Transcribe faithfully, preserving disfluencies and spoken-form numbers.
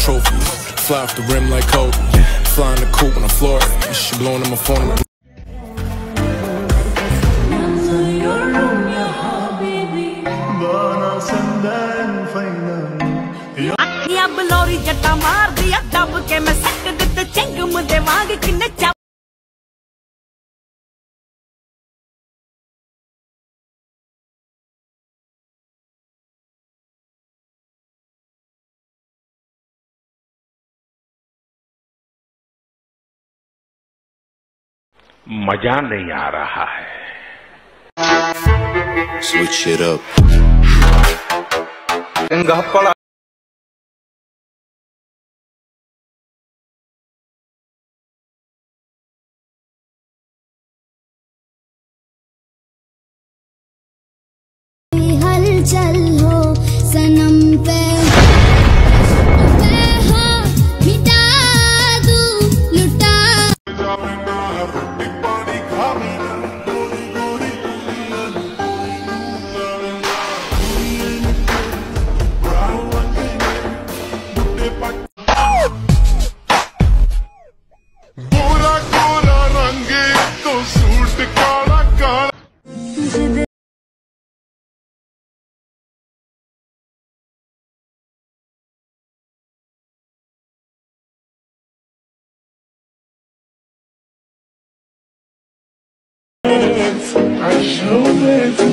trophy. Fly off the rim like Kobe. Fly in the coupe when I floor it. She blowing on my phone. बलोरी जट्टा मार दिया दब के मैं सट दिते चंग मुदे वांग किन्ने चा मजा नहीं आ रहा है। Switch it up. हलचल हो सनम पे I show it.